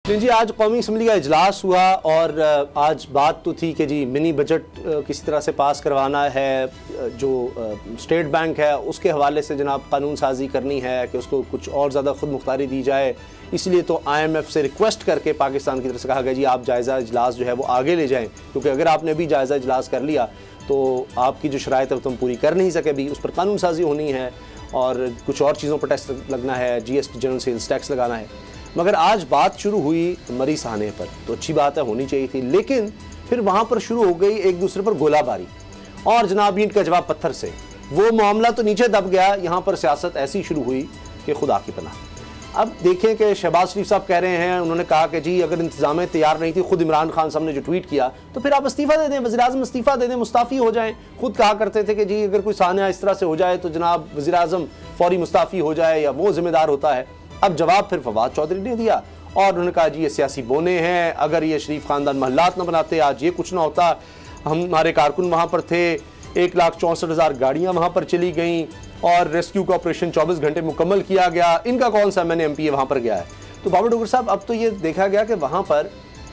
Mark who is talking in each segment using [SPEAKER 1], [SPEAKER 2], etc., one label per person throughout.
[SPEAKER 1] जी आज कौमी असम्बली का इजलास हुआ और आज बात तो थी कि जी मिनी बजट किसी तरह से पास करवाना है, जो स्टेट बैंक है उसके हवाले से जनाब कानून साजी करनी है कि उसको कुछ और ज़्यादा खुद मुख्तारी दी जाए। इसलिए तो IMF से रिक्वेस्ट करके पाकिस्तान की तरफ से कहा गया जी आप जायज़ा इजलास जो है वो आगे ले जाएँ, क्योंकि अगर आपने अभी जायज़ा इजलास कर लिया तो आपकी जो शराइत है तुम पूरी कर नहीं सके, भी उस पर कानून साजी होनी है और कुछ और चीज़ों पर टैक्स लगना है, GST जनरल सेल्स टैक्स लगाना है। मगर आज बात शुरू हुई मरी साने पर, तो अच्छी बात है, होनी चाहिए थी, लेकिन फिर वहाँ पर शुरू हो गई एक दूसरे पर गोलाबारी और जनाब ईंट का जवाब पत्थर से। वो मामला तो नीचे दब गया, यहाँ पर सियासत ऐसी शुरू हुई कि खुदा की पनाह। अब देखें कि शहबाज शरीफ साहब कह रहे हैं, उन्होंने कहा कि जी अगर इंतजामें तैयार नहीं थी, खुद इमरान खान साहब ने जो ट्वीट किया तो फिर आप इस्तीफ़ा दे दें, वज़ीर-ए-आज़म इस्तीफ़ा दे दें, मुस्ताफ़ी हो जाएं। खुद कहा करते थे कि जी अगर कोई सानिया इस तरह से हो जाए तो जनाब वज़ीर-ए-आज़म फौरी मुस्ताफ़ी हो जाए या वो जिम्मेदार होता है। अब जवाब फिर फवाद चौधरी ने दिया और उन्होंने कहा जी ये सियासी बोने हैं, अगर ये शरीफ खानदान महल्लात न बनाते आज ये कुछ ना होता। हमारे कारकुन वहाँ पर थे, 1,64,000 गाड़ियाँ वहाँ पर चली गईं और रेस्क्यू का ऑपरेशन 24 घंटे मुकम्मल किया गया। इनका कौन सा मैंने MPA वहाँ पर गया है। तो बाबर डोगर साहब अब तो ये देखा गया कि वहाँ पर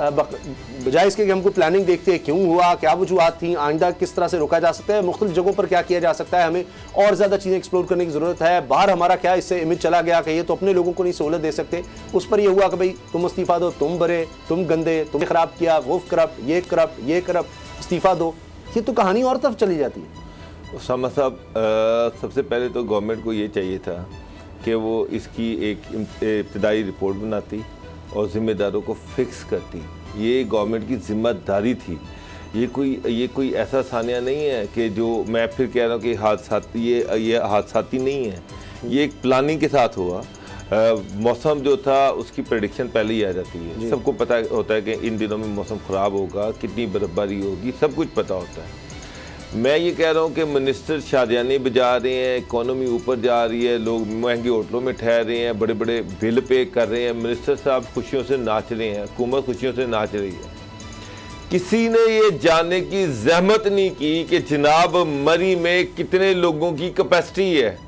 [SPEAKER 1] बजाय इसके कि हमको प्लानिंग देखते हैं क्यों हुआ, क्या वजूहत थी, आइंदा किस तरह से रोका जा सकता है, मुख्तलिफ जगहों पर क्या किया जा सकता है, हमें और ज़्यादा चीज़ें एक्सप्लोर करने की ज़रूरत है। बाहर हमारा क्या इससे इमेज चला गया कि ये तो अपने लोगों को नहीं सहूलत दे सकते, उस पर यह हुआ कि भाई तुम इस्तीफ़ा दो, तुम बरे, तुम गंदे, तुमने ख़राब किया, वो करप्ट, ये करप्ट, इस्तीफ़ा दो। ये तो कहानी और तरफ चली जाती है।
[SPEAKER 2] उसामा साहब, सबसे पहले तो गवर्नमेंट को ये चाहिए था कि वो इसकी एक इब्तदाई रिपोर्ट बनाती और ज़िम्मेदारों को फिक्स करती। ये गवर्नमेंट की ज़िम्मेदारी थी। ये कोई ऐसा सानिया नहीं है कि जो मैं फिर कह रहा हूँ कि ये हादसाती नहीं है, ये एक प्लानिंग के साथ हुआ। मौसम जो था उसकी प्रेडिक्शन पहले ही आ जाती है, सबको पता होता है कि इन दिनों में मौसम ख़राब होगा, कितनी बर्फबारी होगी, सब कुछ पता होता है। मैं ये कह रहा हूँ कि मिनिस्टर शादियाने बजा रहे हैं, इकोनॉमी ऊपर जा रही है, लोग महंगे होटलों में ठहर रहे हैं, बड़े बड़े बिल पे कर रहे हैं, मिनिस्टर साहब खुशियों से नाच रहे हैं, हुकूमत खुशियों से नाच रही है। किसी ने ये जानने की जहमत नहीं की कि जनाब मरी में कितने लोगों की कैपेसिटी है,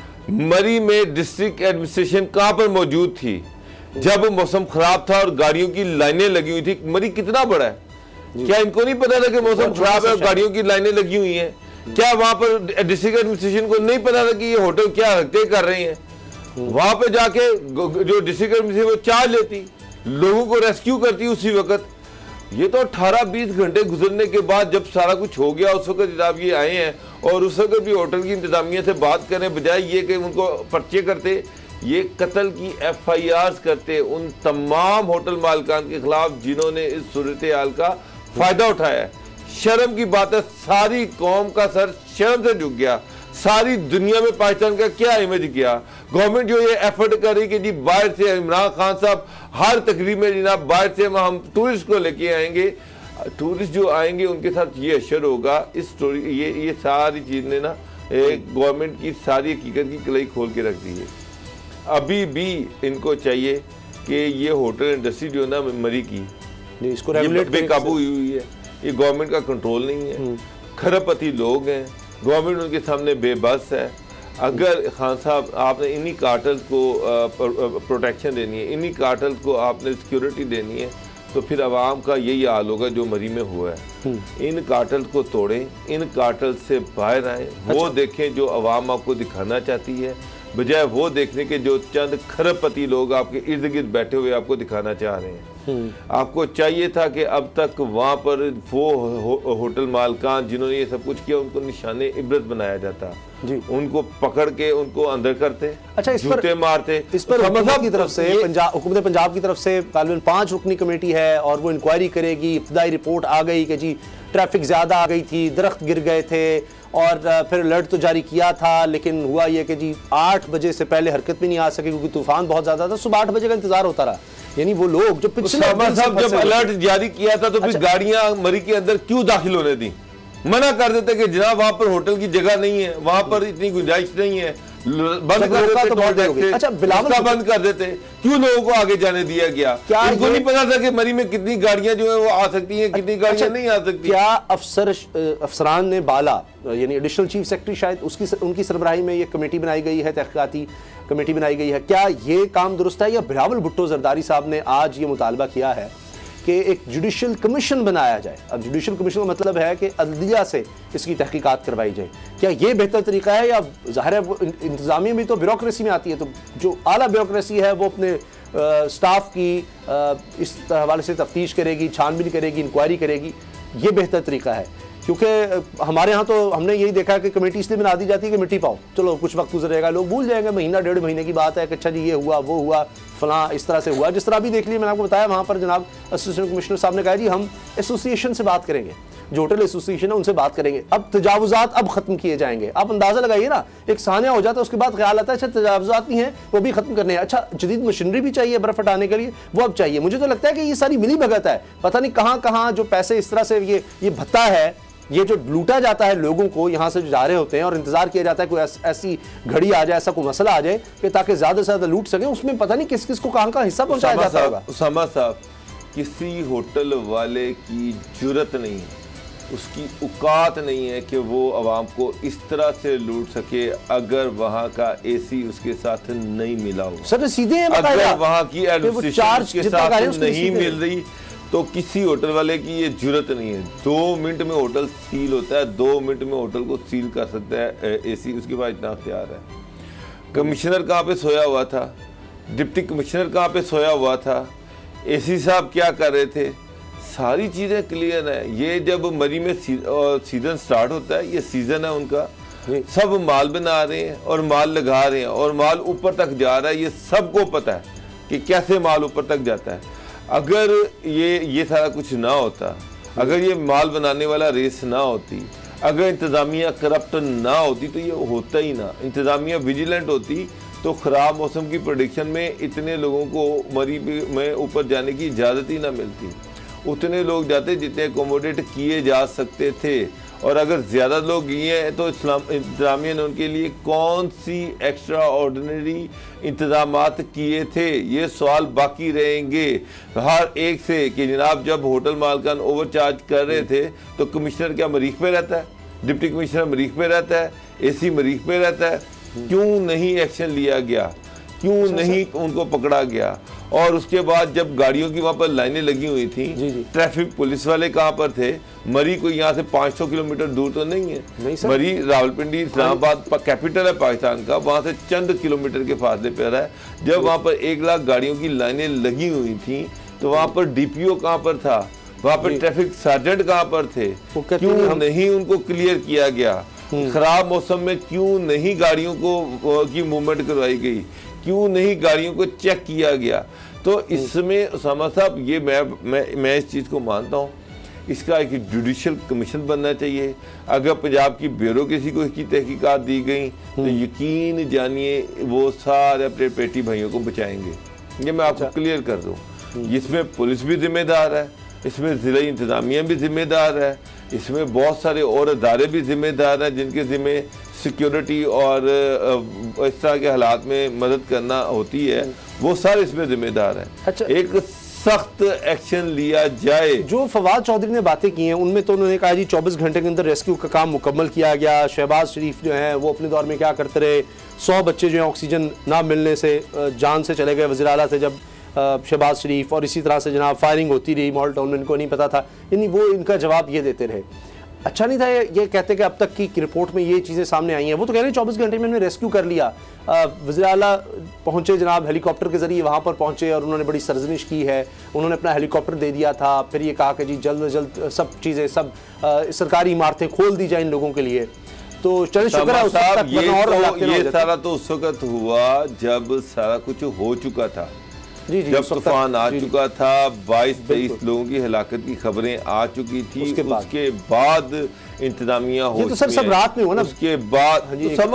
[SPEAKER 2] मरी में डिस्ट्रिक्ट एडमिनिस्ट्रेशन कहाँ पर मौजूद थी जब मौसम ख़राब था और गाड़ियों की लाइनें लगी हुई थी। मरी कितना बड़ा है, क्या इनको नहीं पता था कि मौसम खराब है और गाड़ियों की लाइनें लगी हुई हैं? क्या वहां पर डिस्ट्रिक्ट एडमिनिस्ट्रेशन को नहीं पता था कि ये होटल क्या हरकतें कर रहे हैं? वहां पे जाके जो डिस्ट्रिक्ट एडमिनिस्ट्रेशन वो चार्ज लेती, लोगों को रेस्क्यू करती उसी वक्त। ये तो 18-20 घंटे गुजरने के बाद जब सारा कुछ हो गया उस वक्त जनाब ये आए हैं और उस वक्त भी होटल की इंतजामिया से बात करें बजाय ये कि उनको पर्चे करते, ये कत्ल की FIRs करते उन तमाम होटल मालिकान के खिलाफ जिन्होंने इस सूरत हाल का फायदा उठाया है। शर्म की बात है, सारी कौम का सर शर्म से झुक गया। सारी दुनिया में पाकिस्तान का क्या इमेज गया। गवर्नमेंट जो ये एफर्ट कर रही कि जी बाहर से इमरान खान साहब हर तकरीब में जनाब बाहर से हम टूरिस्ट को लेके आएंगे, टूरिस्ट जो आएंगे उनके साथ ये अशर होगा। इस स्टोरी ये सारी चीज़ ने ना एक गवर्नमेंट की सारी हकीकत की कलई खोल के रख दी है। अभी भी इनको चाहिए कि ये होटल इंडस्ट्री जो है ना मरी की,
[SPEAKER 1] इसको रेगुलेट
[SPEAKER 2] बेकाबू हुई है, ये गवर्नमेंट का कंट्रोल नहीं है। खरबपति लोग हैं, गवर्नमेंट उनके सामने बेबस है। अगर खान साहब आपने इन्हीं कार्टल्स को प्रोटेक्शन देनी है, इन्हीं कार्टल्स को आपने सिक्योरिटी देनी है, तो फिर आवाम का यही हाल होगा जो मरी में हुआ है। इन कार्टल्स को तोड़ें, इन कार्टल्स से बाहर आए, वो देखें जो आवाम आपको दिखाना चाहती है, बजाय वो देखने के जो चंद खरबपति लोग आपके इर्द गिर्द बैठे हुए आपको दिखाना चाह रहे हैं। आपको चाहिए था कि अब तक वहाँ पर वो होटल मालकान जिन्होंने ये सब कुछ किया उनको निशाने इबरत बनाया जाता, उनको पकड़ के उनको अंदर करते।
[SPEAKER 1] अच्छा, इस पर मारते। इस पर हुकूमत की तरफ से हुकूमत पंजाब की तरफ से तालिबान 5 रुकनी कमेटी है और वो इंक्वायरी करेगी। इब्तदाई रिपोर्ट आ गई कि जी ट्रैफिक ज़्यादा आ गई थी, दरख्त गिर गए थे और फिर अलर्ट तो जारी किया था, लेकिन हुआ ये कि जी 8 बजे से पहले हरकत भी नहीं आ सकी क्योंकि तूफान बहुत ज़्यादा था। सुबह 8 बजे का इंतजार होता रहा। यानी वो लोग जो पिछले
[SPEAKER 2] साहब जब अलर्ट जारी किया था तो फिर गाड़ियां मरी के अंदर क्यों दाखिल होने दी? मना कर देते कि जनाब वहां पर होटल की जगह नहीं है, वहां पर इतनी गुंजाइश नहीं है, बंद कर देते, तो बहुत अच्छा बिलावल बंद कर देते, क्यों लोगों को आगे जाने दिया गया? क्या इनको नहीं पता था कि मरी में कितनी गाड़ियां जो है वो आ सकती हैं, कितनी गाड़ियां नहीं आ सकती?
[SPEAKER 1] क्या अफसरान ने बाला यानी एडिशनल चीफ सेक्रेटरी शायद उनकी सरबराही में ये कमेटी बनाई गई है तहकीकाती, कमेटी बनाई गई है, क्या ये काम दुरुस्त है? या बिलावल भुट्टो जरदारी साहब ने आज ये मुतालबा किया है कि एक जुडिशल कमीशन बनाया जाए। अब जुडिशल कमीशन का मतलब है कि अदलिया से इसकी तहकीकात करवाई जाए। क्या ये बेहतर तरीका है? या ज़ाहिर है वो इंतज़ामिया भी तो ब्यूरोक्रेसी में आती है, तो जो आला ब्यूरोक्रेसी है वो अपने स्टाफ की इस हवाले से तफ्तीश करेगी, छानबीन करेगी, इंक्वायरी करेगी, ये बेहतर तरीका है। क्योंकि हमारे यहाँ तो हमने यही देखा कि कमेटी इसलिए बना दी जाती है कि मिट्टी पाओ, चलो कुछ वक्त गुजरेगा, लोग भूल जाएंगे, महीना डेढ़ महीने की बात है कि अच्छा जी ये हुआ वो हुआ फलां इस तरह से हुआ। जिस तरह भी देख लिया, मैंने आपको बताया, वहाँ पर जनाब असिस्टेंट कमिश्नर साहब ने कहा जी हम एसोसिएशन से बात करेंगे, जो होटल एसोसिएशन है उनसे बात करेंगे, अब तजावुजात अब खत्म किए जाएंगे। आप अंदाजा लगाइए ना, एक सानिया हो जाता है उसके बाद ख्याल आता है अच्छा तजावुजात नहीं है वो भी खत्म करने हैं, अच्छा जदीद मशीनरी भी चाहिए बर्फ हटाने के लिए वो अब चाहिए। मुझे तो लगता है कि ये सारी मिली भगत है, पता नहीं कहाँ कहाँ जो पैसे इस तरह से ये भत्ता है, ये जो लूटा जाता है लोगों को यहाँ से जो जा रहे होते हैं और इंतजार किया जाता है कोई ऐसी घड़ी आ जाए, ऐसा कोई मसला आ जाए कि ताकि ज्यादा से ज्यादा लूट सके, उसमें पता नहीं किस किस को कहाँ का हिस्सा पहुंचाया जाता होगा।
[SPEAKER 2] उसामा साहब, किसी होटल वाले की जुर्रत नहीं है, उसकी औकात नहीं है कि वो आवाम को इस तरह से लूट सके अगर वहाँ का एसी उसके साथ नहीं मिला हो।
[SPEAKER 1] सर सीधे
[SPEAKER 2] अगर वहाँ की एडमिनिस्ट्रेशन उसके साथ नहीं मिल रही तो किसी होटल वाले की ये जुर्रत नहीं है। 2 मिनट में होटल सील होता है, 2 मिनट में होटल को सील कर सकता है एसी, उसके पास इतना अख्तियार है। कमिश्नर कहाँ पे सोया हुआ था, डिप्टी कमिश्नर कहाँ पे सोया हुआ था, एसी साहब क्या कर रहे थे, सारी चीज़ें क्लियर है। ये जब मरी में सीजन स्टार्ट होता है, ये सीजन है उनका, सब माल बना रहे हैं और माल लगा रहे हैं और माल ऊपर तक जा रहा है, ये सबको पता है कि कैसे माल ऊपर तक जाता है। अगर ये सारा कुछ ना होता, अगर ये माल बनाने वाला रेस ना होती, अगर इंतज़ामिया करप्ट ना होती तो ये होता ही ना। इंतज़ामिया विजिलेंट होती तो ख़राब मौसम की प्रेडिक्शन में इतने लोगों को मरी में ऊपर जाने की इजाज़त ही ना मिलती। उतने लोग जाते जितने अकोमोडेट किए जा सकते थे, और अगर ज़्यादा लोग गए हैं तो इंतज़ामिया ने उनके लिए कौन सी एक्स्ट्रा ऑर्डिनरी इंतज़ामात किए थे, ये सवाल बाकी रहेंगे हर एक से कि जनाब जब होटल मालकान ओवरचार्ज कर रहे थे तो कमिश्नर क्या मरीख पे रहता है, डिप्टी कमिश्नर मरीख पे रहता है, एसी मरीख पे रहता है, क्यों नहीं एक्शन लिया गया, क्यों नहीं उनको पकड़ा गया? और उसके बाद जब गाड़ियों की वहाँ पर लाइनें लगी हुई थी, ट्रैफिक पुलिस वाले कहाँ पर थे? मरी कोई यहाँ से 500 किलोमीटर दूर तो नहीं है, मरी रावलपिंडी इस्लामाबाद कैपिटल है पाकिस्तान का, वहाँ से चंद किलोमीटर के फासले पर है। जब वहाँ पर 1 लाख गाड़ियों की लाइनें लगी हुई थी तो वहाँ पर डीपीओ कहाँ पर था, वहाँ पर ट्रैफिक सार्जेंट कहाँ पर थे? क्यों नहीं उनको क्लियर किया गया? खराब मौसम में क्यों नहीं गाड़ियों को की मूवमेंट करवाई गई, क्यों नहीं गाड़ियों को चेक किया गया? तो इसमें उसामा साहब ये मैं इस चीज़ को मानता हूँ, इसका एक जुडिशल कमीशन बनना चाहिए। अगर पंजाब की ब्यूरोक्रेसी को इसकी तहकीकात दी गई तो यकीन जानिए वो सारे अपने पेटी भाइयों को बचाएंगे। ये मैं आपको क्लियर कर दूँ। इसमें पुलिस भी जिम्मेदार है, इसमें ज़िला इंतज़ामिया भी जिम्मेदार है, इसमें बहुत सारे और अदारे भी जिम्मेदार हैं जिनके ज़िम्मे सिक्योरिटी और इस तरह के हालात में मदद करना होती है, वो सारे इसमें जिम्मेदार हैं। अच्छा, एक सख्त एक्शन लिया जाए। जो
[SPEAKER 1] फवाद चौधरी ने बातें की हैं उनमें तो उन्होंने कहा जी 24 घंटे के अंदर रेस्क्यू का काम मुकम्मल किया गया। शहबाज शरीफ जो हैं वो अपने दौर में क्या करते रहे, 100 बच्चे जो हैं ऑक्सीजन ना मिलने से जान से चले गए वज़ीर आला थे जब शहबाज शरीफ, और इसी तरह से जनाब फायरिंग होती रही मॉल टाउन में, इनको नहीं पता था, यानी वो इनका जवाब ये देते रहे। अच्छा नहीं था ये कहते कि अब तक की रिपोर्ट में ये चीज़ें सामने आई हैं। वो तो कह रहे हैं 24 घंटे में उन्होंने रेस्क्यू कर लिया। वज़ीर आला पहुँचे जनाब हेलीकॉप्टर के ज़रिए वहाँ पर पहुँचे और उन्होंने बड़ी सरजनिश की है, उन्होंने अपना हेलीकॉप्टर दे दिया था, फिर ये कहा कि जी जल्द से जल्द सब चीज़ें सब सरकारी इमारतें खोल दी जाए इन लोगों के लिए। तो चलिए शुक्र है
[SPEAKER 2] ये सारा तो उस वक्त हुआ जब सारा कुछ हो चुका था, जब तूफान आ चुका था, 22-23 लोगों की हलाकत की खबरें आ चुकी थी। उसके बाद इंतजामिया हो,
[SPEAKER 1] तो सब रात में हुआ ना,
[SPEAKER 2] उसके बाद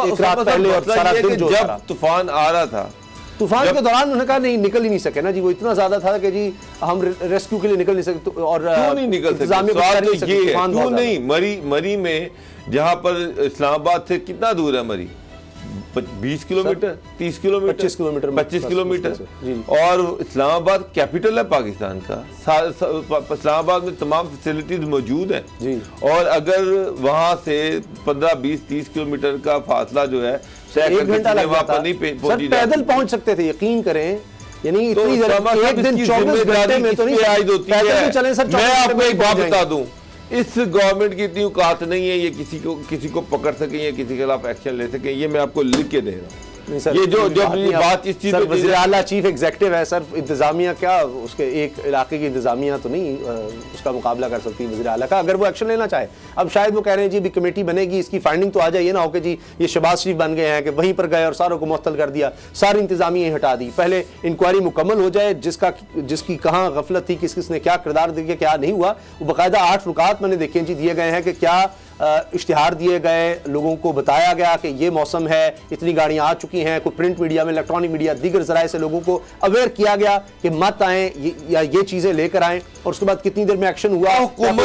[SPEAKER 2] जब तूफान आ रहा था,
[SPEAKER 1] तूफान के दौरान उन्होंने कहा नहीं निकल ही नहीं सके ना जी, वो इतना ज्यादा था कि जी हम रेस्क्यू के लिए निकल नहीं सकते। और
[SPEAKER 2] क्यों नहीं निकल सकते? क्यों नहीं? मरी में जहाँ पर इस्लामाबाद से कितना दूर है मरी? 20 किलोमीटर, 30 किलोमीटर, 25 किलोमीटर, और इस्लामाबाद कैपिटल है पाकिस्तान का। इस्लामाबाद में तमाम फैसिलिटीज मौजूद हैं, और अगर वहाँ से 15, 20, 30 किलोमीटर का फासला जो है
[SPEAKER 1] 1 घंटा लग जाता, सर पैदल पहुंच सकते थे, यकीन करें। यानी इतनी एक दिन 24 घंटे में तो नहीं पैदल चले सर।
[SPEAKER 2] मैं आपको एक बात बता दूं, इस गवर्नमेंट की इतनी औकात नहीं है ये किसी को पकड़ सके या किसी के खिलाफ एक्शन ले सके। ये मैं आपको लिख के दे रहा हूँ।
[SPEAKER 1] सर,
[SPEAKER 2] ये जो बात इस चीज
[SPEAKER 1] वज़ीर आला चीफ एग्जीक्यूटिव है सर, इंतजामिया क्या उसके एक इलाके की इंतजामिया तो नहीं उसका मुकाबला कर सकती वज़ीर आला का, अगर वो एक्शन लेना चाहे। अब शायद वो कह रहे हैं जी अभी कमेटी बनेगी, इसकी फाइंडिंग तो आ जाए, ये ना हो कि जी ये शहबाज शरीफ बन गए हैं कि वहीं पर गए और सारों को मुअत्तल कर दिया, सारी इंतजामिया हटा दी। पहले इंक्वायरी मुकम्मल हो जाए, जिसकी कहाँ गफलत थी, किसने क्या किरदार दिया, क्या नहीं हुआ। वो बाकायदा 8 रुकात मैंने देखे जी दिए गए हैं कि क्या इश्तिहार दिए गए, लोगों को बताया गया कि ये मौसम है, इतनी गाड़ियाँ आ चुकी हैं, कोई प्रिंट मीडिया में, इलेक्ट्रॉनिक मीडिया, दीगर ज़राए से लोगों को अवेयर किया गया कि मत आएँ या ये चीज़ें लेकर आएँ। और उसके बाद कितनी देर में एक्शन हुआ?
[SPEAKER 2] हुकूमत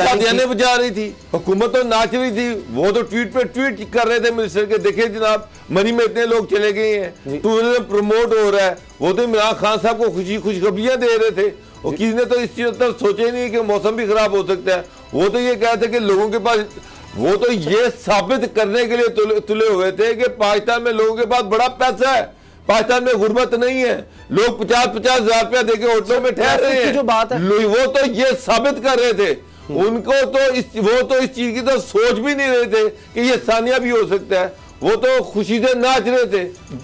[SPEAKER 2] तो बजा रही थी, हुकूमत तो नाच रही थी, वो तो ट्वीट पे ट्वीट कर रहे थे मिनिस्टर के, देखे जनाब मनी में इतने लोग चले गए हैं, टूरिज्म प्रमोट हो रहा है। वो तो इमरान खान साहब को खुशखबरियाँ दे रहे थे, और किसी ने तो इस चीज तक सोचे नहीं कि मौसम भी खराब हो सकता है। वो तो ये कहते कि लोगों के पास, वो तो ये साबित करने के लिए तुले हुए थे कि पाकिस्तान में लोगों के पास बड़ा पैसा है, पाकिस्तान में गुर्बत नहीं है, लोग 50-50 हजार रुपया देके होटलों में ठहर रहे हैं।
[SPEAKER 1] जो बात है
[SPEAKER 2] वो तो ये साबित कर रहे थे। उनको तो इस चीज की तो सोच भी नहीं रहे थे कि ये सानिया भी हो सकता है। वो तो खुशी से नाच रहे थे।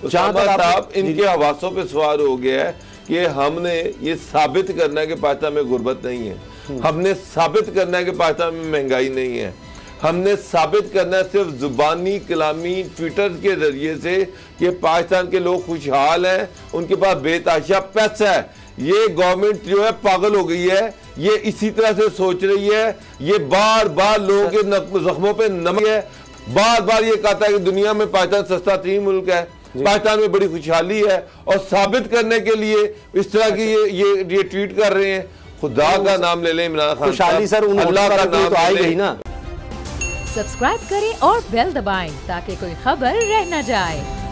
[SPEAKER 2] साहब इनके हवासों पे सवार हो गया है कि हमने ये साबित करना है कि पाकिस्तान में गुर्बत नहीं है, हमने साबित करना है कि पाकिस्तान में महंगाई नहीं है, हमने साबित करना है सिर्फ जुबानी कलामी ट्विटर के जरिए से कि पाकिस्तान के लोग खुशहाल हैं, उनके पास बेतहाशा पैसा है। ये गवर्नमेंट जो है पागल हो गई है, ये इसी तरह से सोच रही है। ये बार बार लोगों के जख्मों पे नमक है, बार बार ये कहता है कि दुनिया में पाकिस्तान सस्ता तरीन मुल्क है, पाकिस्तान में बड़ी खुशहाली है, और साबित करने के लिए इस तरह की ये ट्वीट कर रहे हैं। खुदा का नाम ले लें इमरान खान,
[SPEAKER 1] खुशहाली सर
[SPEAKER 2] अल्लाह का नाम
[SPEAKER 1] तो आई गई ना।
[SPEAKER 3] सब्सक्राइब करें और बेल दबाएं ताकि कोई खबर रह न जाए।